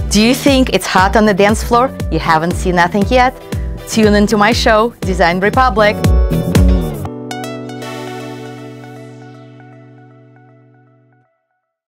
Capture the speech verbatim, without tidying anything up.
Do you think it's hot on the dance floor? You haven't seen nothing yet? Tune into my show, Design Republic.